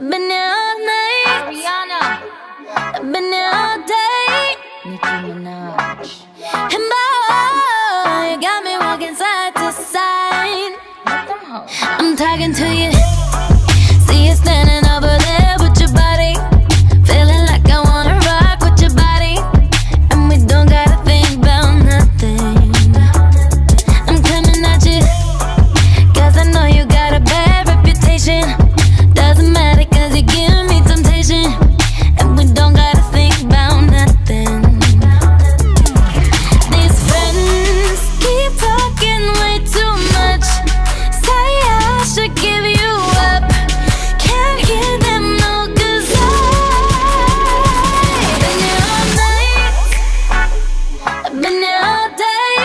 I've been here all night. Ariana. I've been here all day. Nicki Minaj. And boy, you got me walking side to side. Let them hoes. I'm talking to you. See you standing over there with your body. Feeling like I wanna rock with your body. And we don't gotta think about nothing. I'm coming at you, cause I know you got a bad reputation. Doesn't matter cause you give me temptation. And we don't gotta think about nothing. These friends keep talking way too much. Say I should give you up. Can't hear them no, cause I've been here all night. I've been here all day.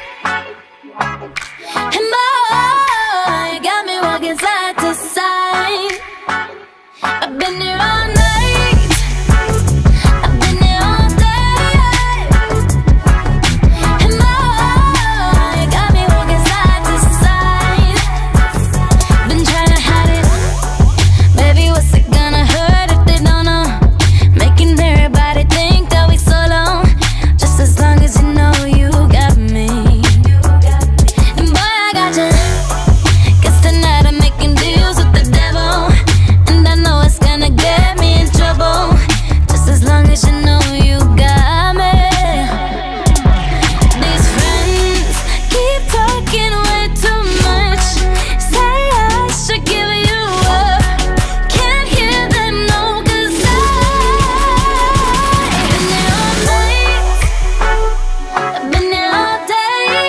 And boy, you got me walking side to side. I've been here all night. I've been here all day. And boy, you got me walking side to side. Been trying to hide it. Baby, what's it gonna hurt if they don't know? Making everybody think that we solo. Just as long as you know you got me. And boy, I got you. Guess tonight I'm making deals with the devil. And I know it's gonna get me in trouble. Just as long as you know you got me. These friends keep talking way too much. Say I should give you up. Can't hear them no, cause I've been here all night. I've been here all day.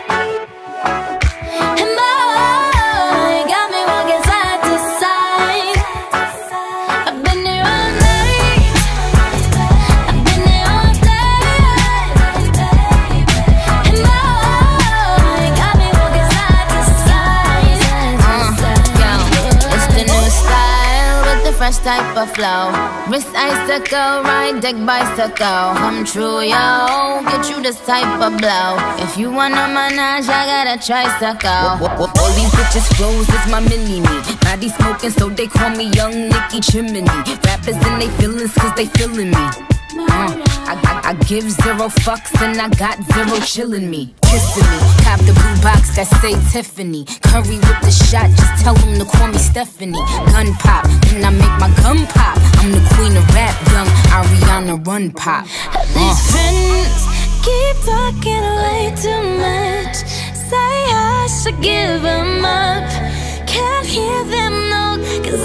And boy, you got me walking side to side. I've been here all night. I've been here all day. And boy, you got me walking side to side. It's the new style with the fresh type of flow. Wrist icicle, ride deck bicycle. Come true, yo. Get you this type of blow. If you wanna manage, I got a tricycle. All these bitches flows is my mini-me. Body smoking, so they call me Young Nicki Chimney. Rappers in they feelings, cause they feeling me. I give zero fucks and I got zero chillin' me. Kissing me, cop the blue box that say Tiffany. Curry with the shot, just tell them to call me Stephanie. Gun pop, then I make my gun pop. I'm the queen of rap, young Ariana Run Pop. These friends keep talking way too much. Say I should give them up. Can't hear them no, cause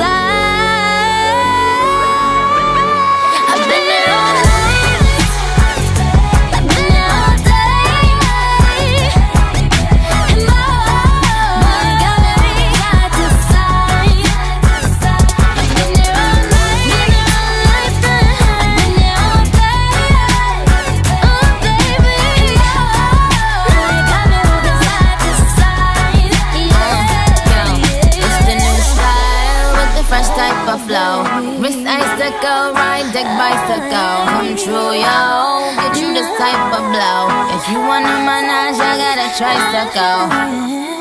I've been here all night. I've been here all day. And boy, you got me side to side. I've been here all night. I've been here all day. Oh baby, and boy, you got me moving side to side. It's the new style with the fresh type of flow. Wrist icicle, ride deck bicycle. Come true, yo. Get you this type of blow. If you wanna manage, I got a tricycle.